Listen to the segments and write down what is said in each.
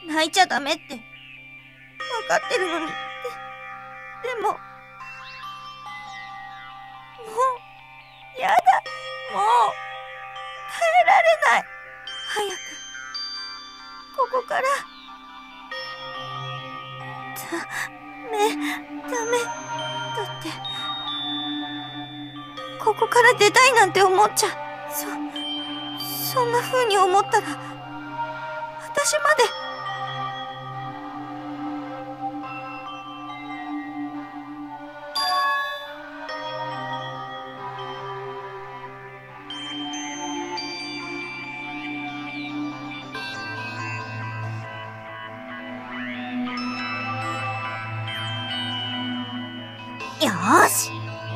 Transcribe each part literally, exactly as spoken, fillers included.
泣いちゃダメって分かってるのに。で、でも、もう、やだ。もう、耐えられない。早く、ここから。ダメ、ダメ。だって、ここから出たいなんて思っちゃ、そ、そんな風に思ったら、私まで。よーし。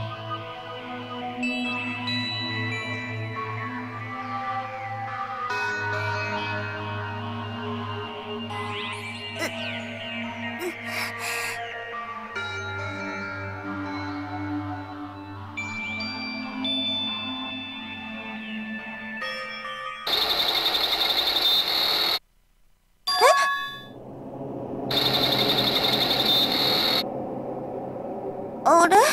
あれ？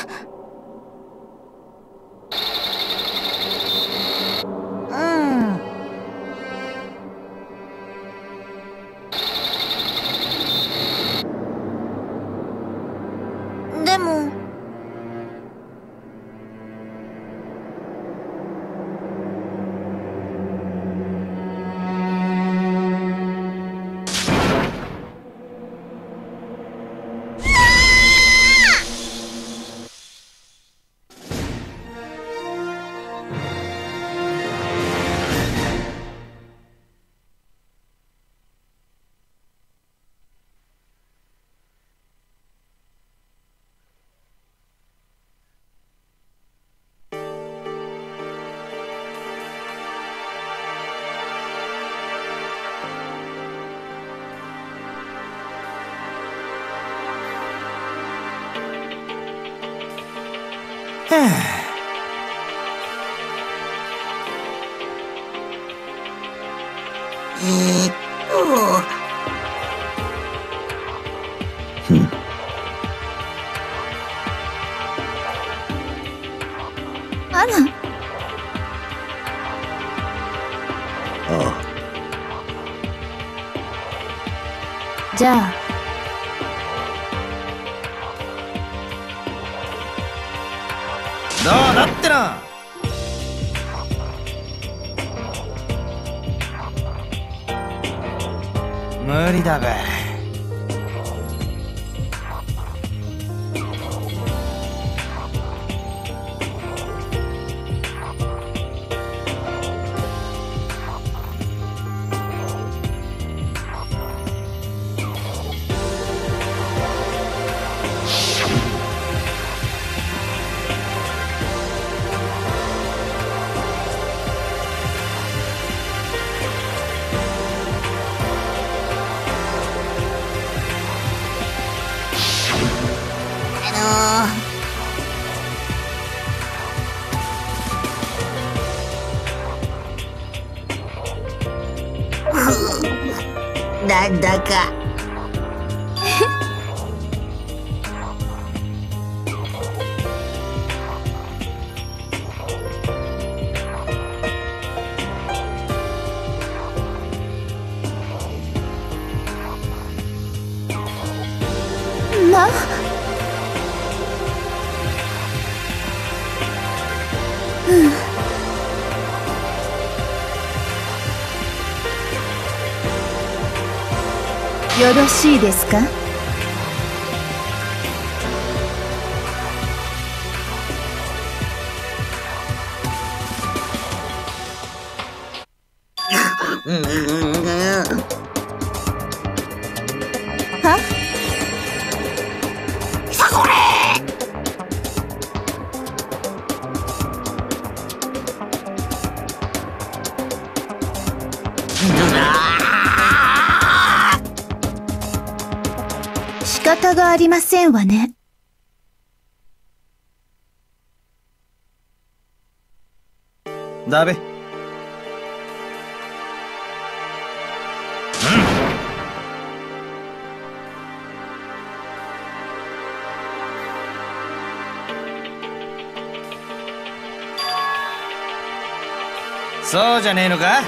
うん。でも。 はあ。えーっと。ふん。 あら。 ああ。 じゃあ。 どうだってな。無理だべ。なんだかまあ。うん。よろしいですか？は？ さこれ。 仕方がありませんわね。 だべ。うん。 そうじゃねえのか。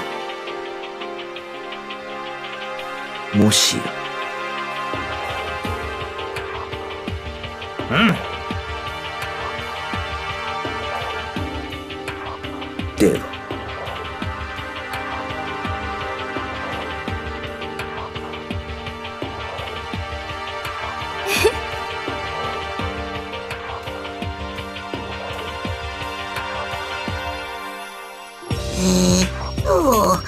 もしや。 うん。 では。 えーっと。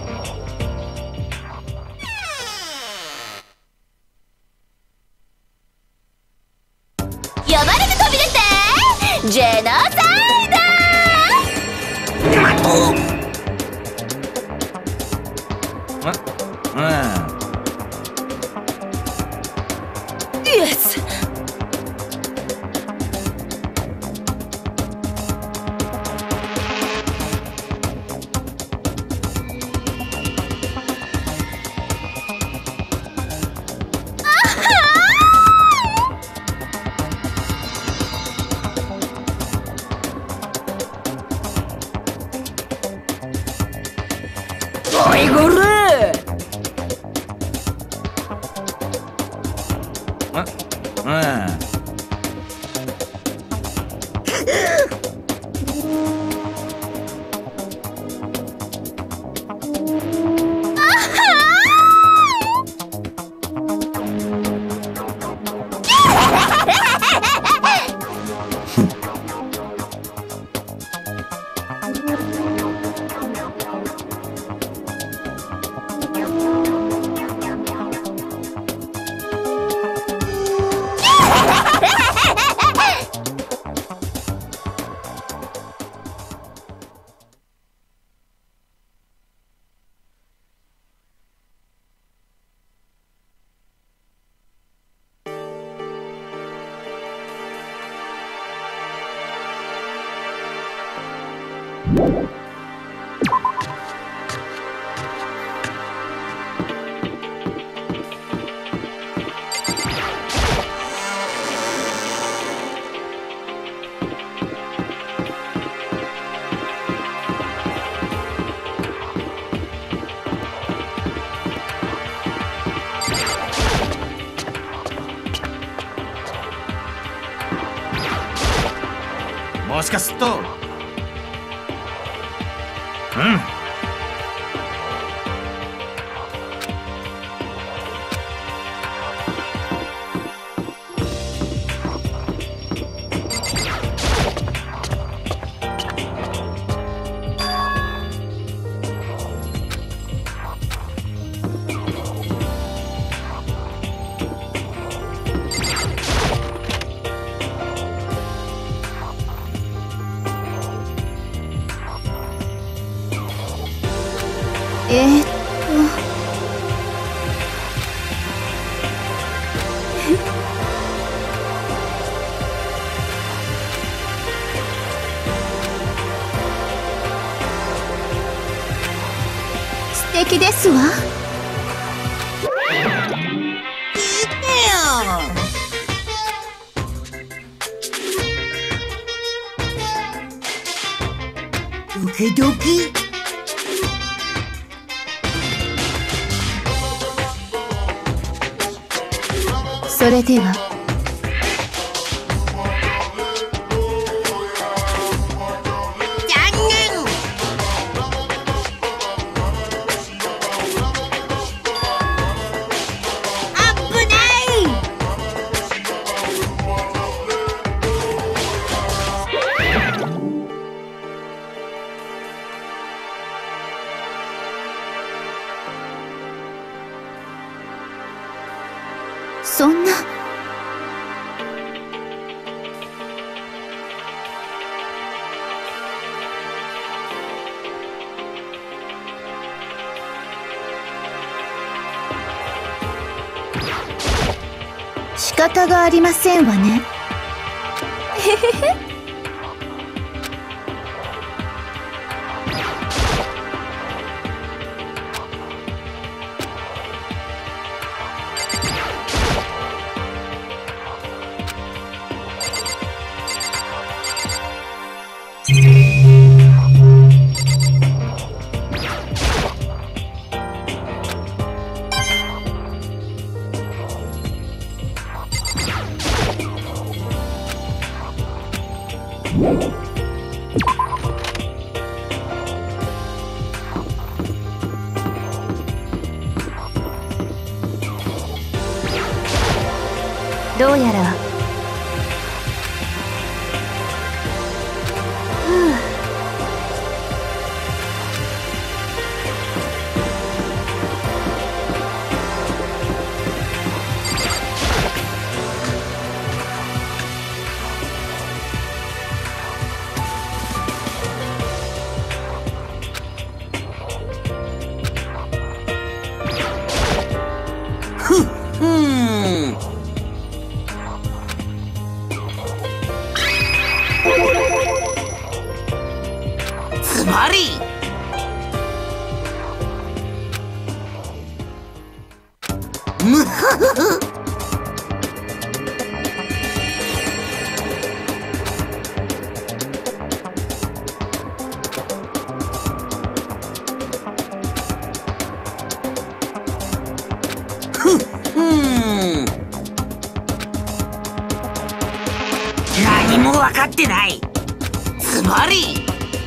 呼ばれて飛び出てジェノサイダー。イエス。おいごれ。 うん。もしかすっと。うん。 えー、っと素敵ですわ。 聞いてよ。ドキドキ。 それでは。 残念。危ない。 そんな。仕方がありませんわね。 どうやらふうつまりむふふふ何も分かってない。つまり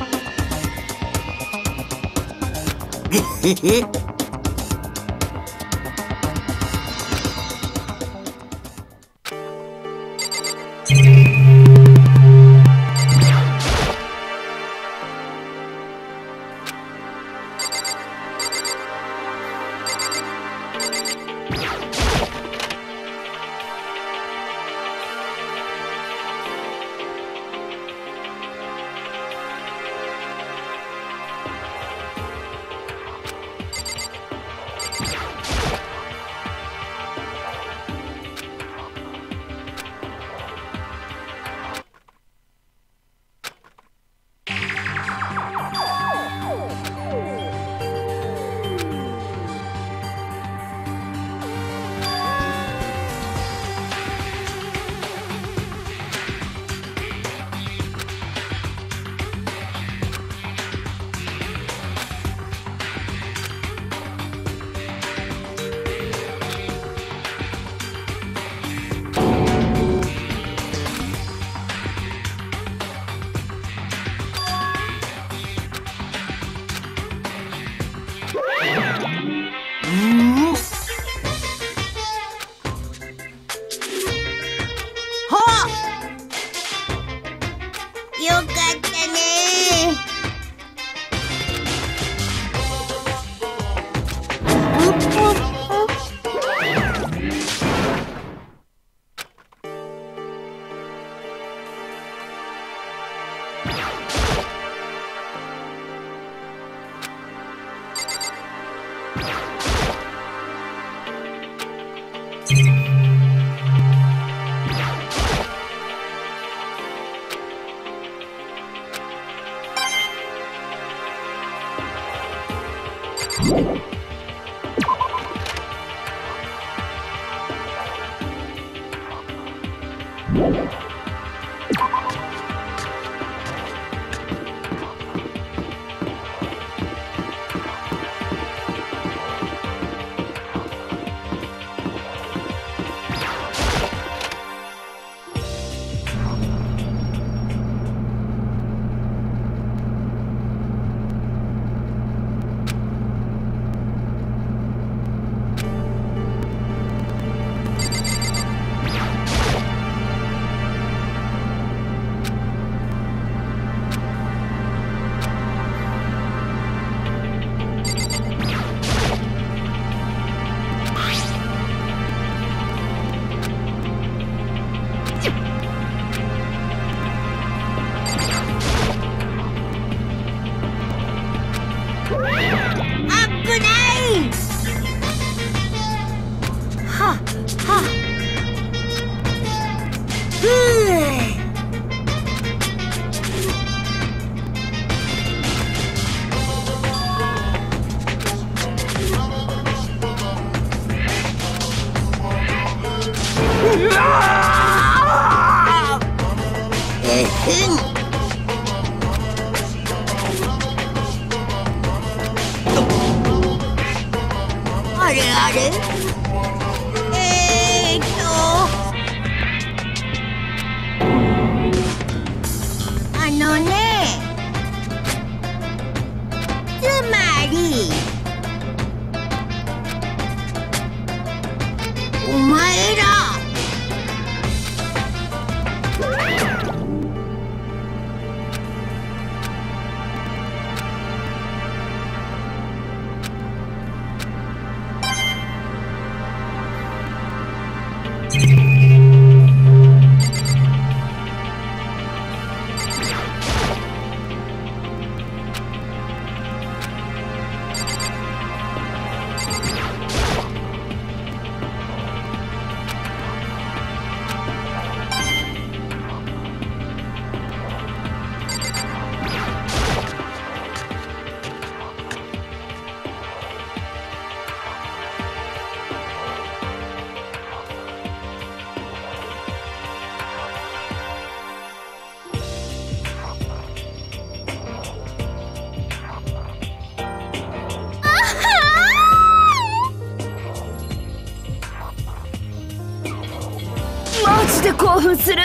よかったね。あれあれえーっとあのねつまりお前らジで興奮する。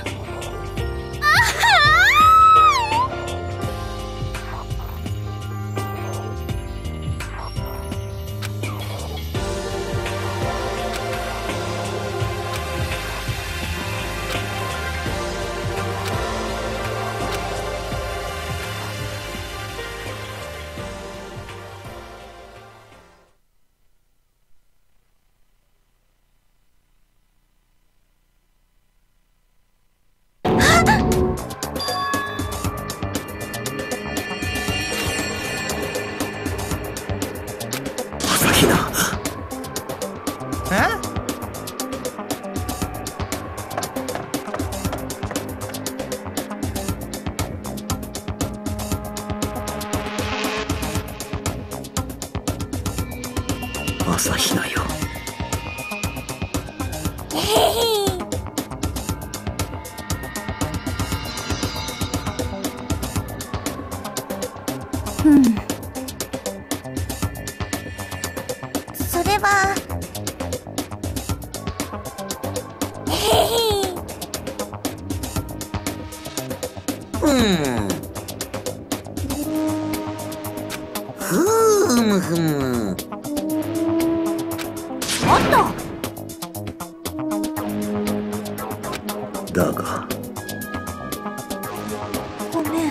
朝比奈よ。 うん。それは。 うん。ふむふむ。 おっと。 だが。 ごめん。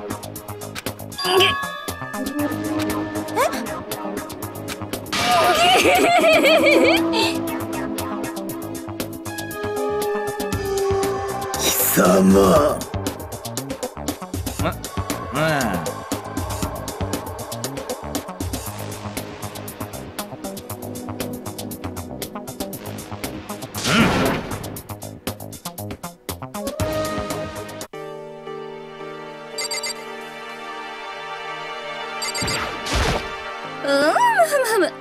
貴様。 うん。 うーん、ふむふむ。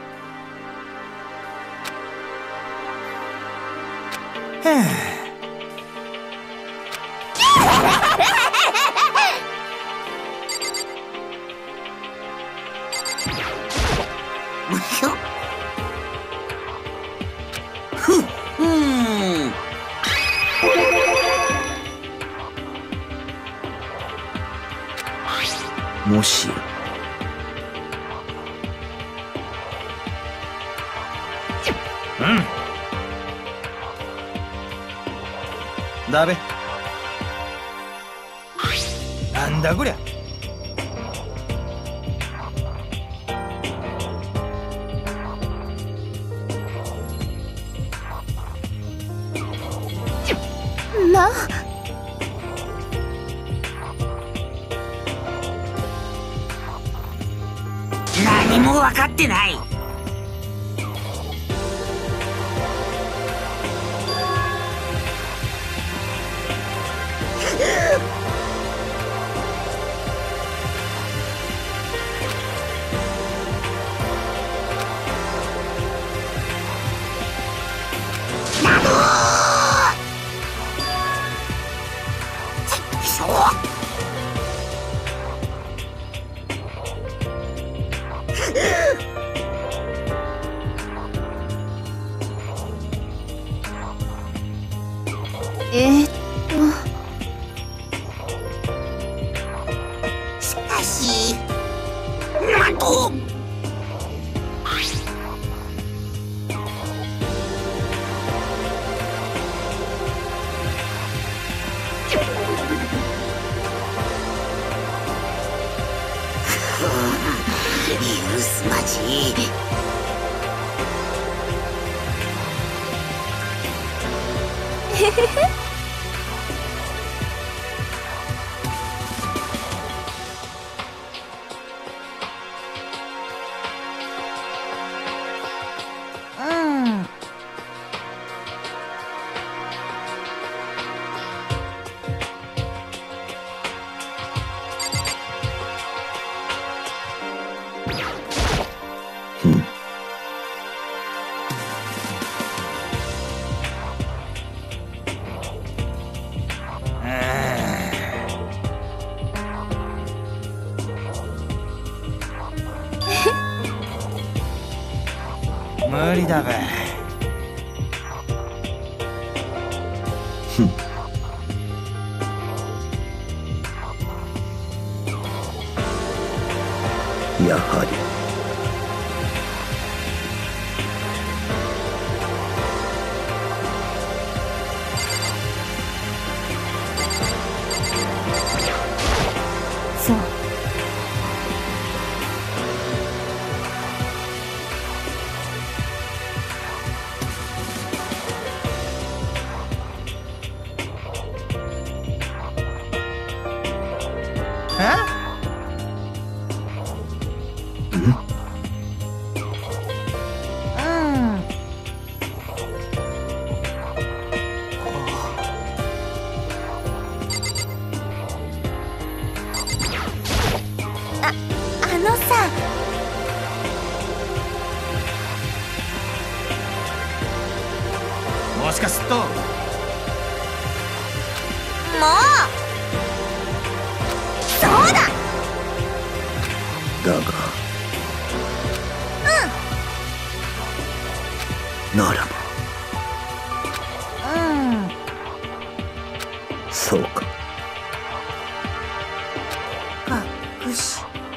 もしや。 うん。だべ。なんだこりゃ。 な。 何も分かってない。 えー、っと。 しかし、なんと。許すまじ。 へへへ。 無理だべ。 やはりそう。 もしかすっと。もうそうだ。 だがうんならばうんそうか。 隠し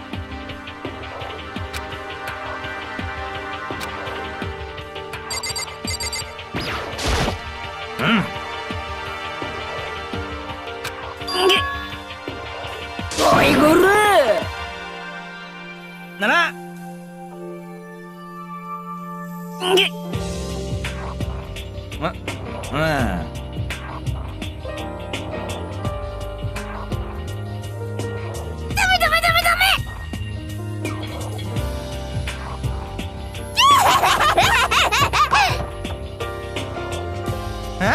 うん。 おいゴルなら。ま、うん。 ダメダメダメダメ。 え？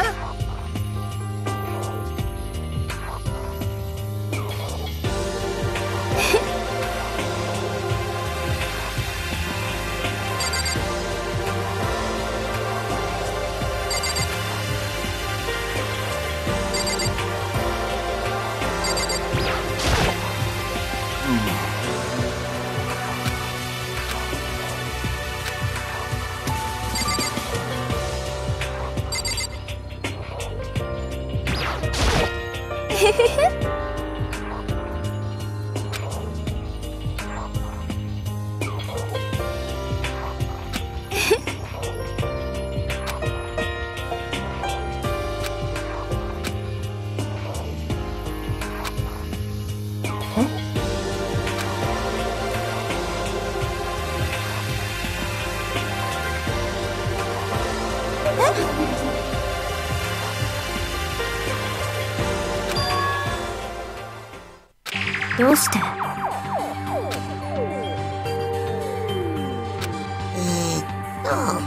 どうして？ えーっと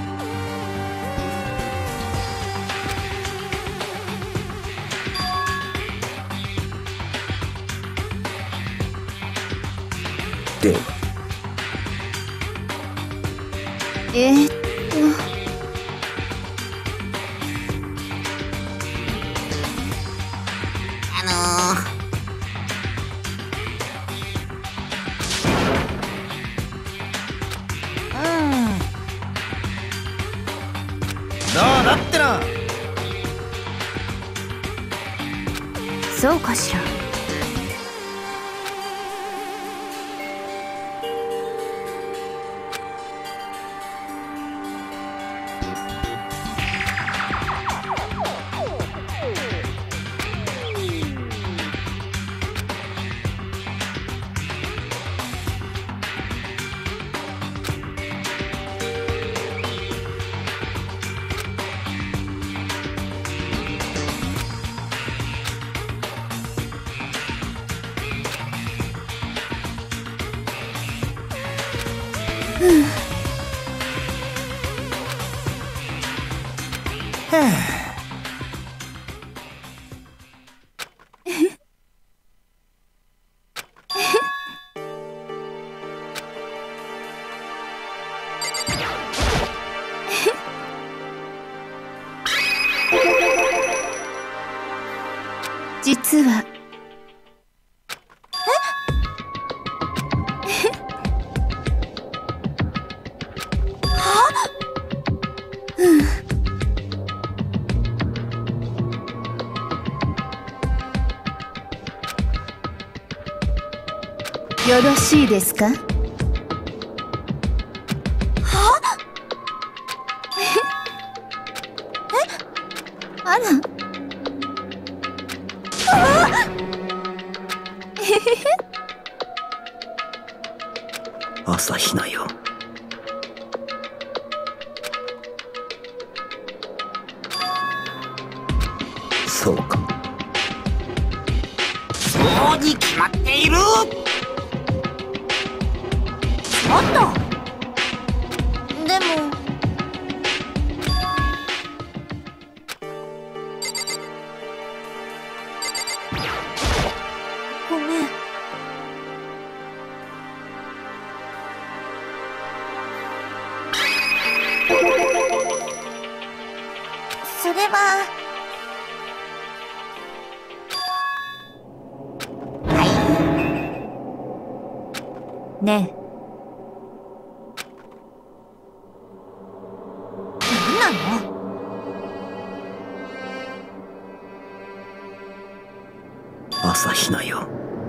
ではえー、っとあのーどうだってな。 そうかしら。実はよろしいですか？ はえあら朝比奈よ。そうか。 そうに決まっている。 あったでもごめん。それはねえ、 何なの？ 朝比奈よ。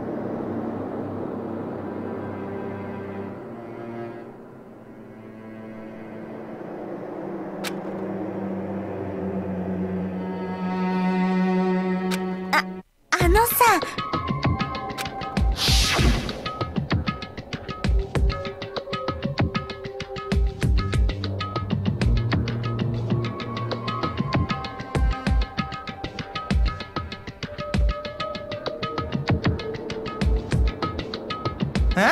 あ、あのさ。 え？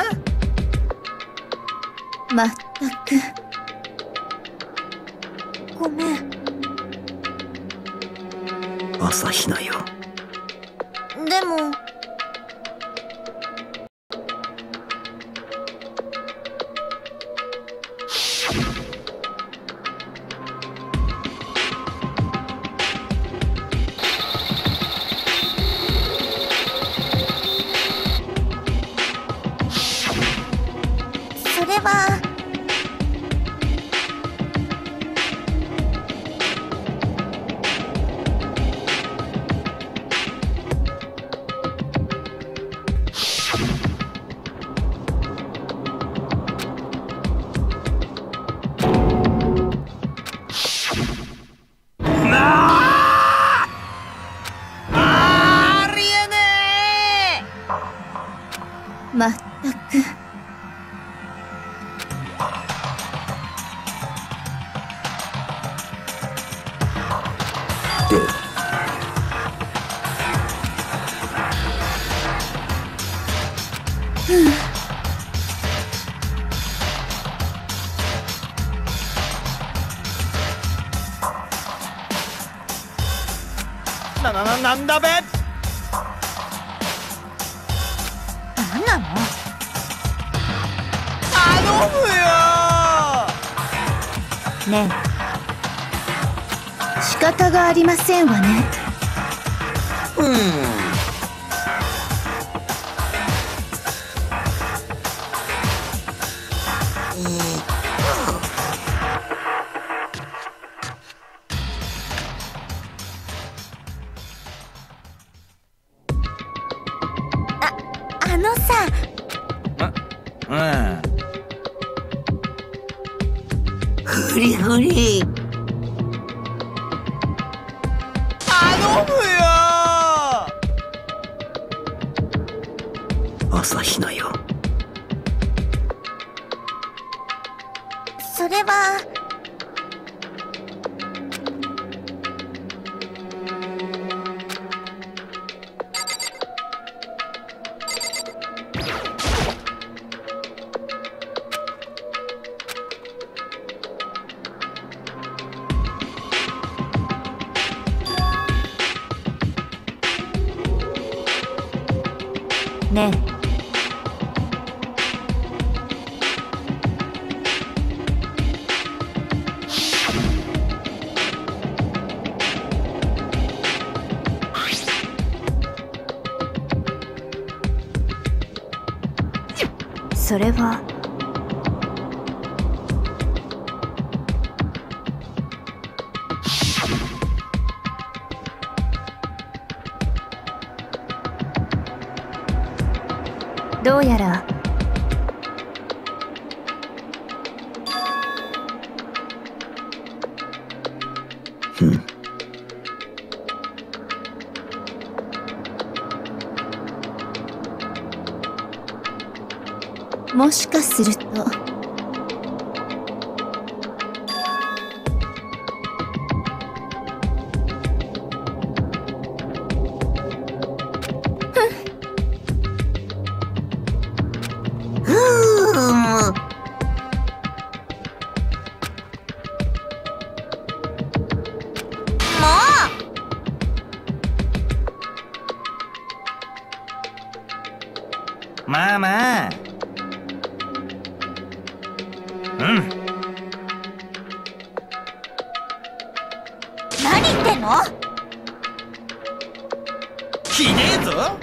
まったく。 ごめん。 朝比奈よ。 でもそれはありえねまったく。 でえ。ななななんだべ。 何なの？ 頼むよ。 ねえ、仕方がありませんわね。 うんあのさ。 うん。 フリフリ。 頼むよ。 朝比奈よ。 それはねえ、それはどうやらもしかするとまあまあ。うん。 何言ってんの？ ひでえぞ。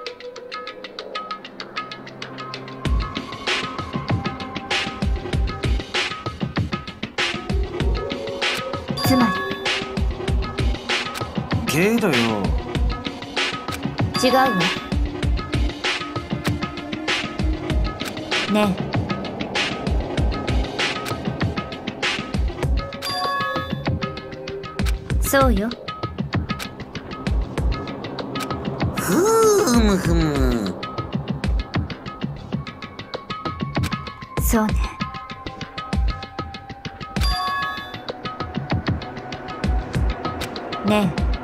つまけどよ。 り違うわねえそうよふむふむ。 そうねねえ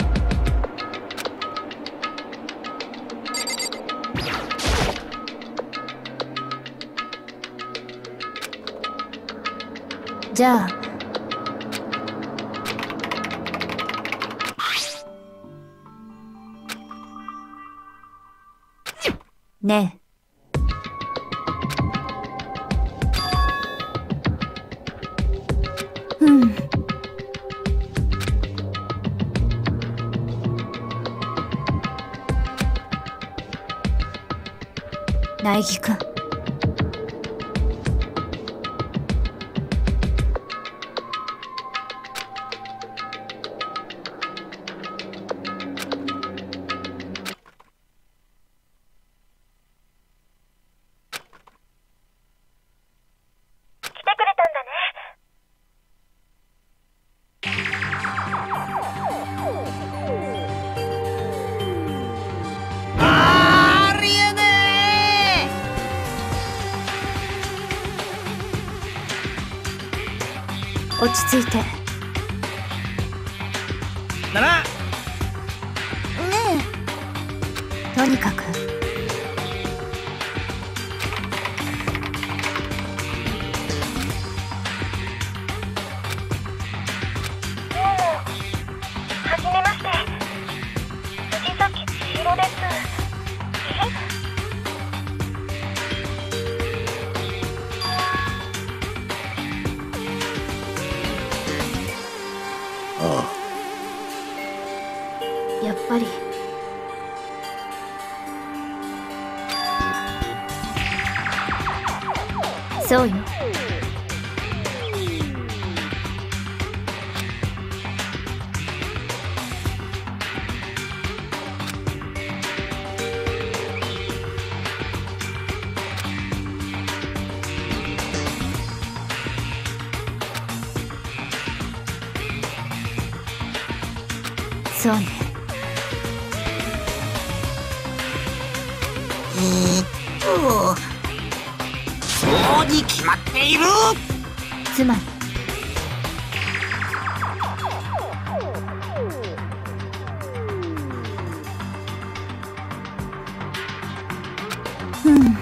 じゃあねえうん苗木くんありえね落ち着いてえ。なら。 とにかくはじめまして。藤崎千尋です。 あやっぱりそうよそうねえーっと、そうに決まっている。 つまりうん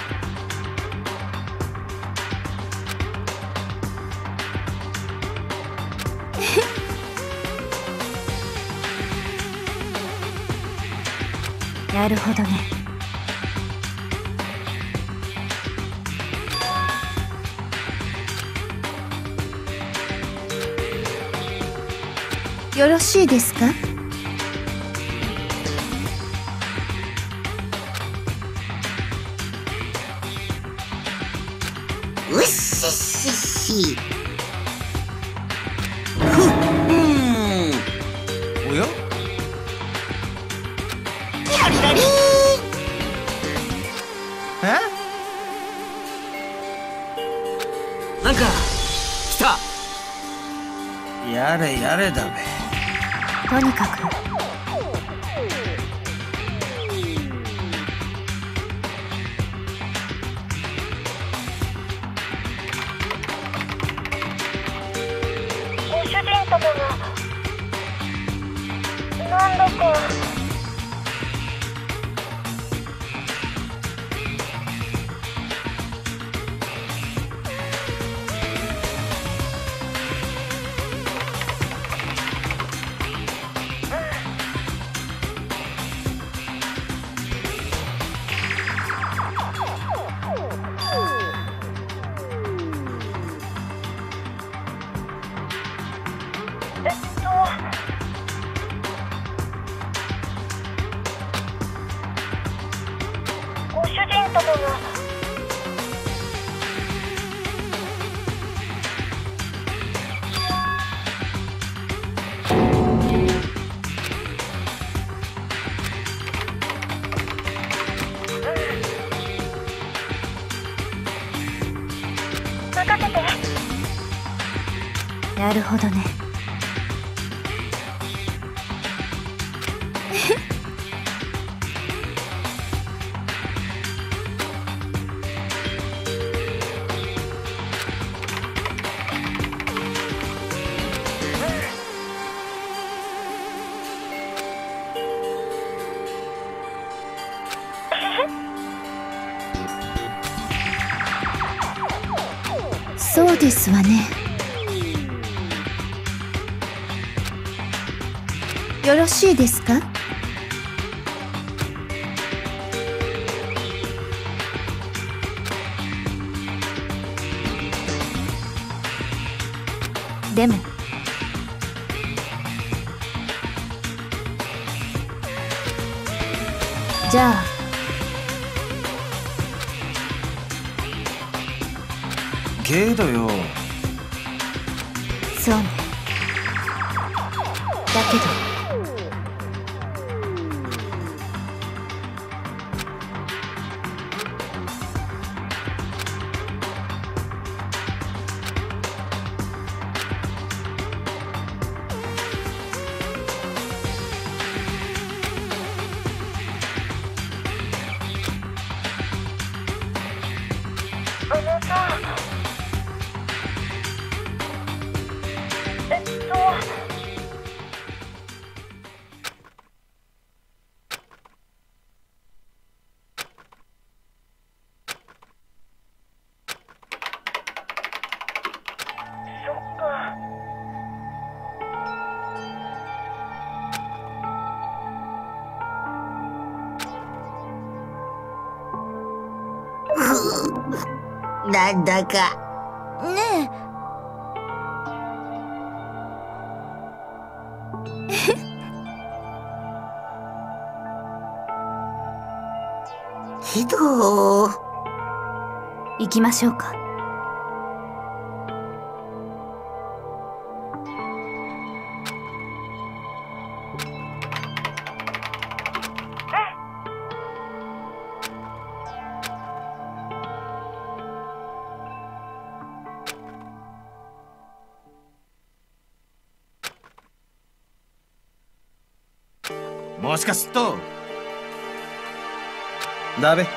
なるほどねよろしいですかうっしっしっし。ふっ、うん。 おや。 ラリラリえ。 なんか来た。 やれやれだべ。 とにかくご主人様が。任せて。 なるほどね。そうですわね。よろしいですか？でもじゃあけどよ。 そうね。だけどあのさ、えっとそっか。 なんだかねけど行きましょうか。 もしかすっとだべ。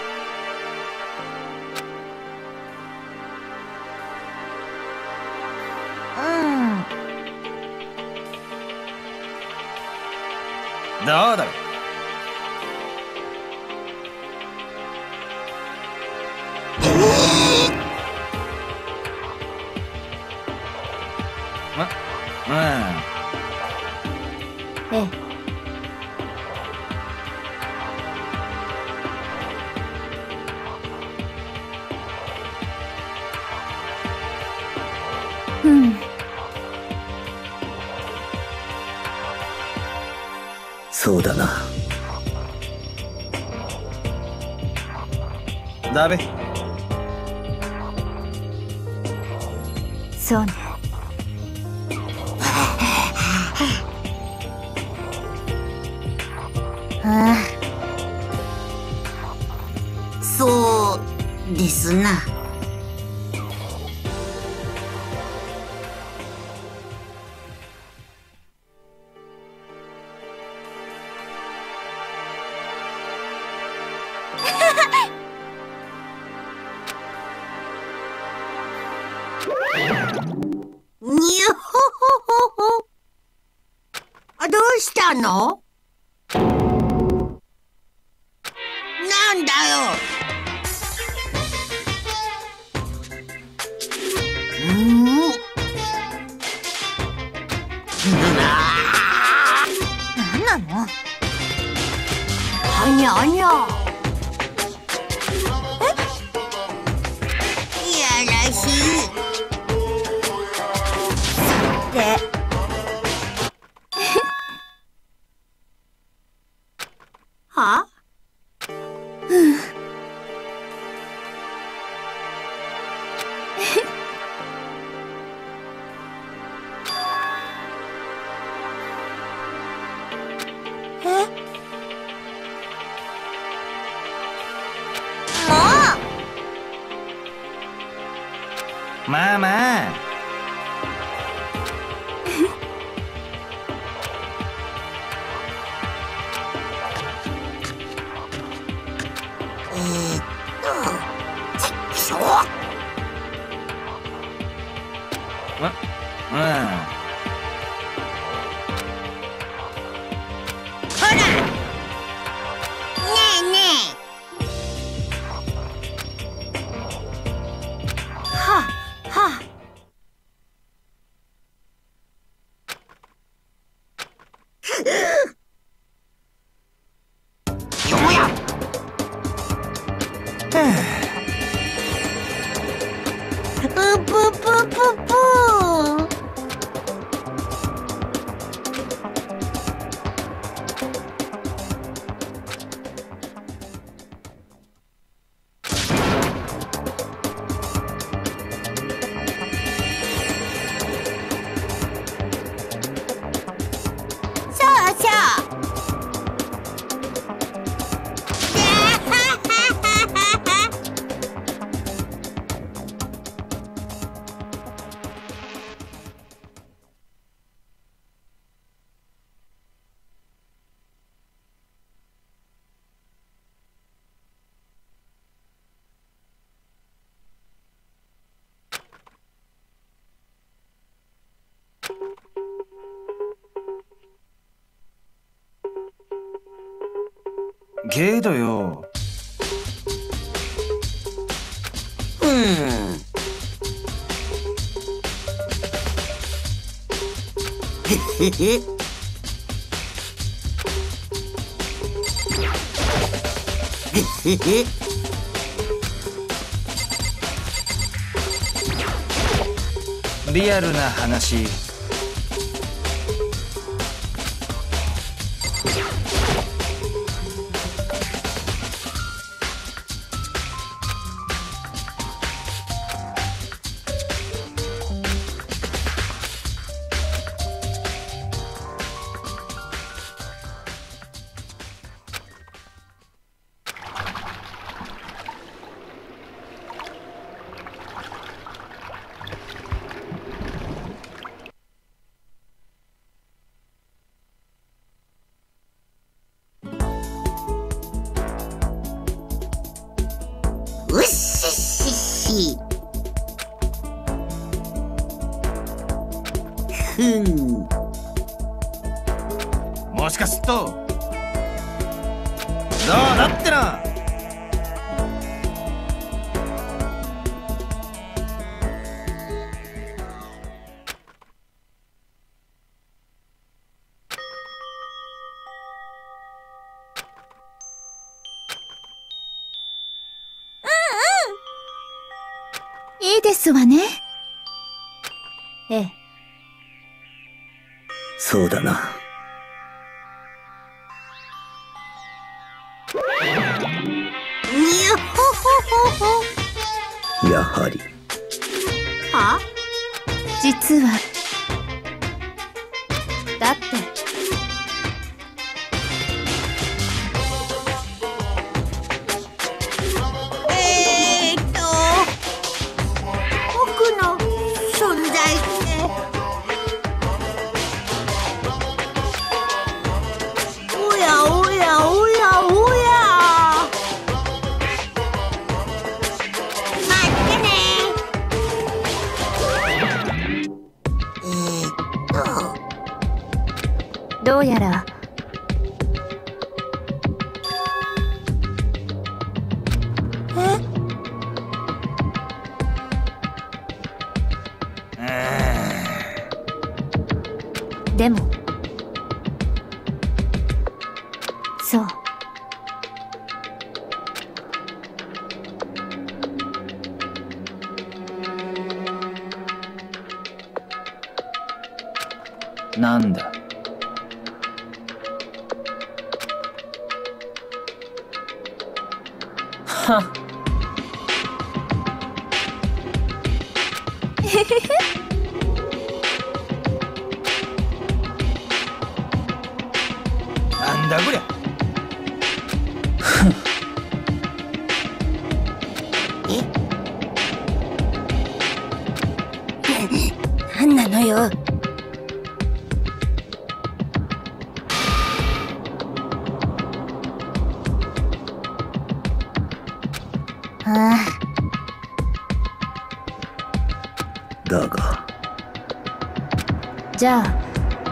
うんどうだべ。ま、まあええ。うん。 そうだな。 だべ。 そうね。 ああ、そうですな。にゅほほほほ。あ、どうしたの？ の？ はにゃにゃ。え？いやらしい。 で、 は？ え？ まあまあ。 えーっと、ちっくしょう。 わ、うん。 ほら。ねえねえ。 はあ、はあ。 よもや。 ぷぷぷぷぷ。 そうそう。 ゲードよ。 うん。へへへ。へへへ。 リアルな話。 うっしっしっし。ふん。 もしかすっと。どうだってな。 いいですわね。ええ。 そうだな。 にゅほほほほ。 やはり。 は？ 実は。だって。 えーっと、僕の存在って。おやおやおやおや。待ってね。えーっと。 どうやら。でもそう。 なんだ。はっ。なんだこりゃ。 え、なんなのよ。ああ。 だが。 じゃあ。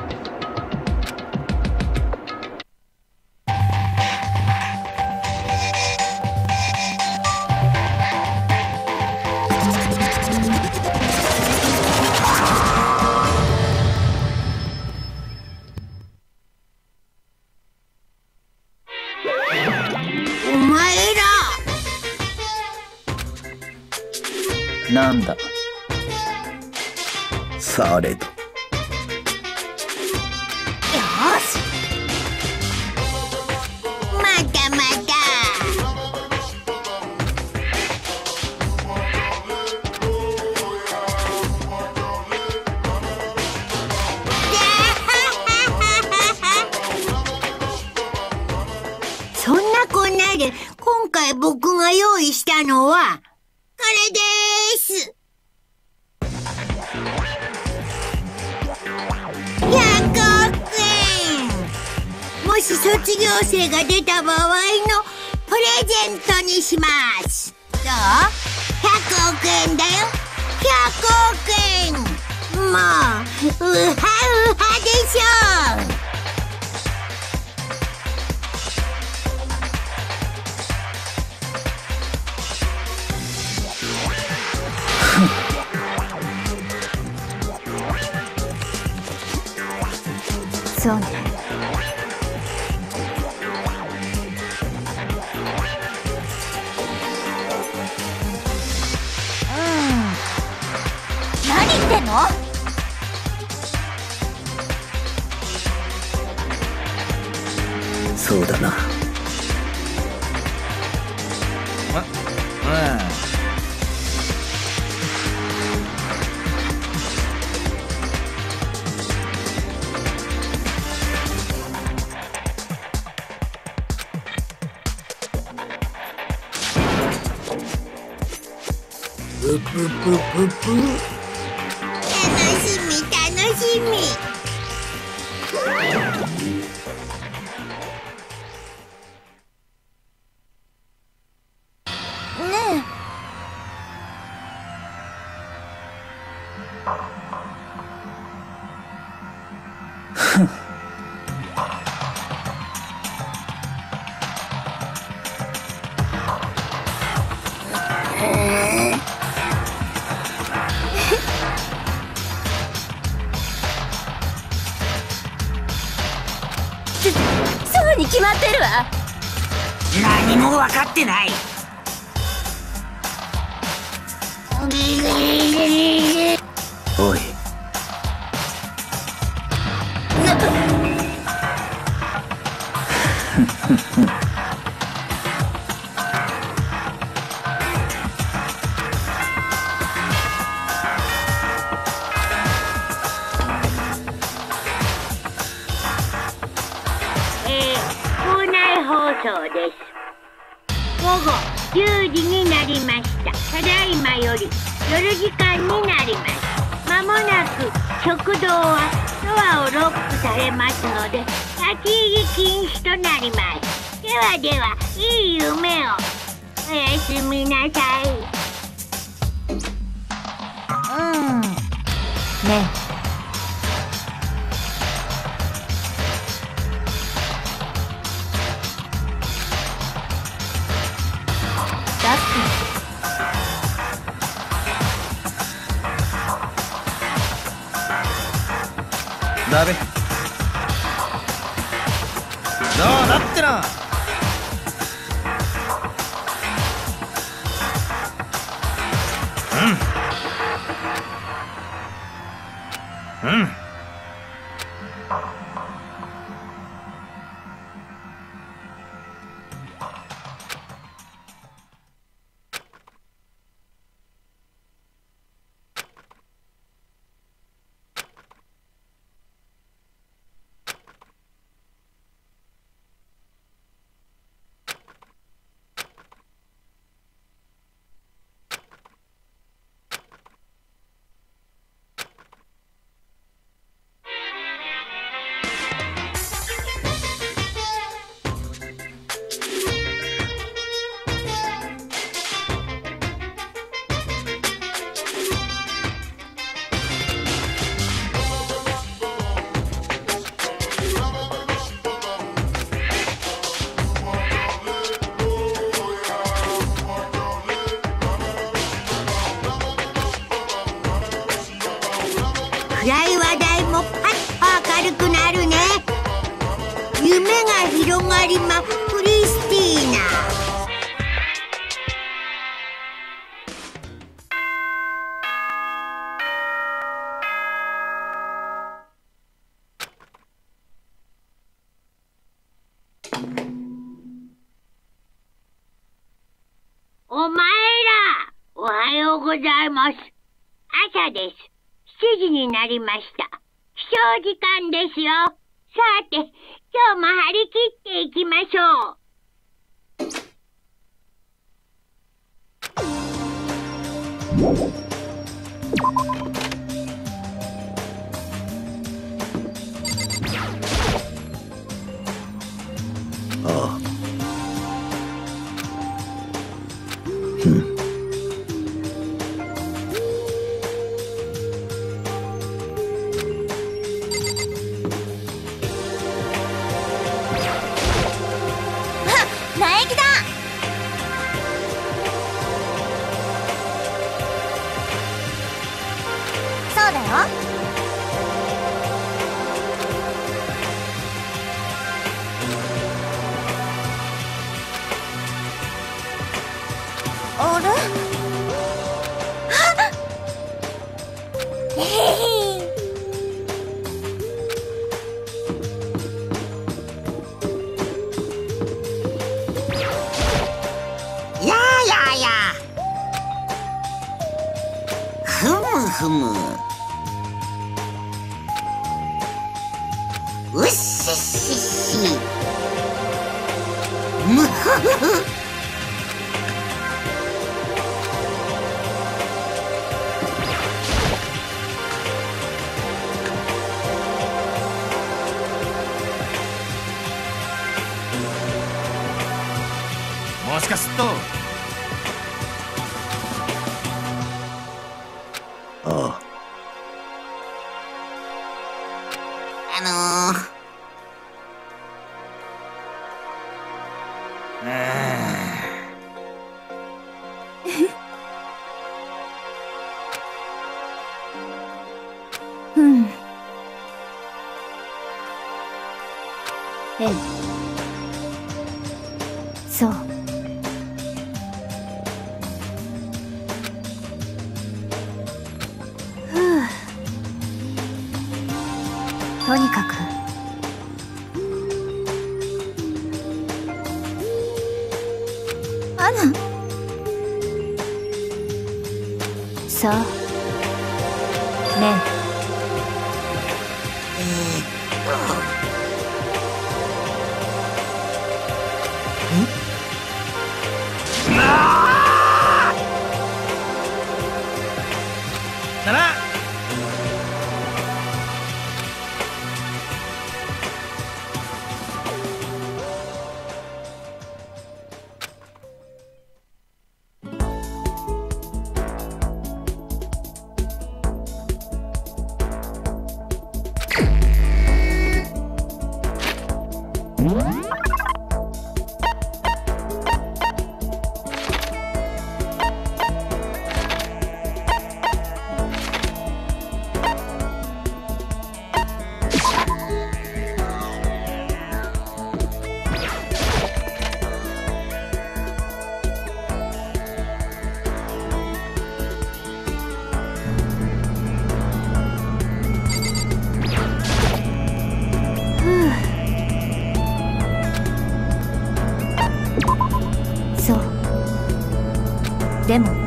お前ら。 なんだ。 されど。 よし。またまた。そんなこんなで今回僕が用意したのはこれでーす。ひゃくおくえん。もし卒業生が出た場合のプレゼントにします。どう？ひゃくおくえんだよ。ひゃくおくえん。もう、うはうはでしょ。 そうね。 何言ってんの？ そうだな。 あ、ああ。 ぷぷぷぷぷ。 楽しみ楽しみ。ねえ。 そうに決まってるわ。 何も分かってない。 おい。 校内放送です。午後じゅうじになりました。ただいまより夜時間になります。まもなく食堂はドアをロックされますので立ち入り禁止となります。ではでは、いい夢を。おやすみなさい。 うん。ねえ。 だべ。どうだ。 だってな。うんうん。 暗い話題もパッと明るくなるね。夢が広がりまクリスティーナ。 お前ら、おはようございます。朝です。しちじになりました。起床時間ですよ。さて、今日も張り切っていきましょう。 ああ。ふん。 苗木だ。そうだよ。あれ？あっ！えへへ。 ややや。ふむふむ。うっしっしっし。むふふふ。 もしかすっと。 ああ。 あのー。 うん。ええ。そう。ふう。とにかく。あら。そう。ねえ。 だな。 でも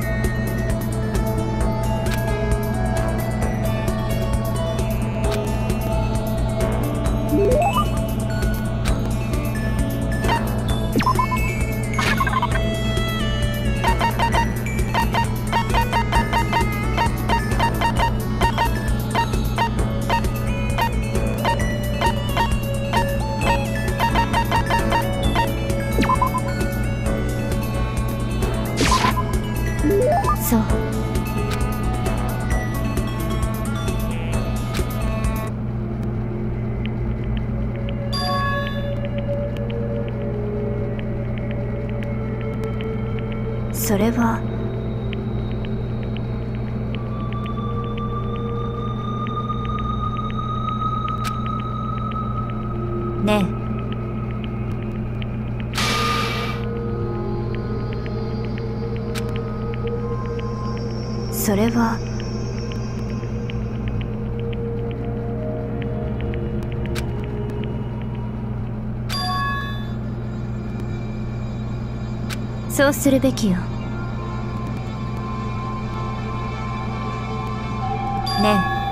そう。それはねえ。それはそうするべきよ。ねえ。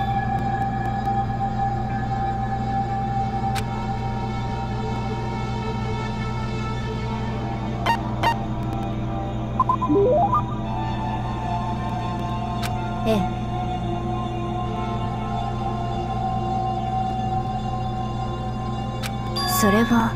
ええ。それは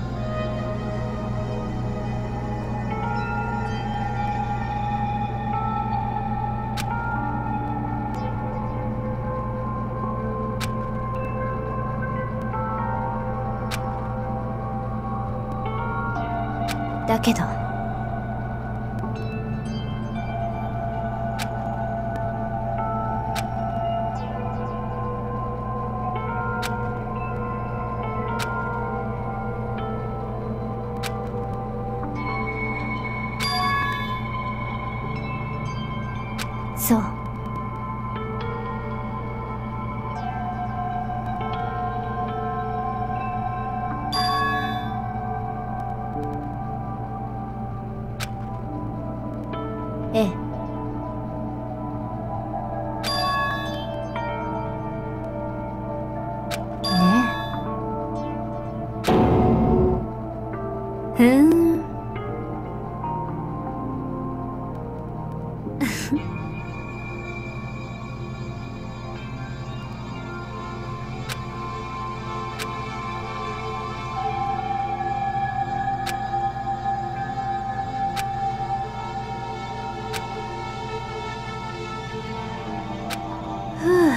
だけどそう。ええ。ねえ。ふーん。ふう。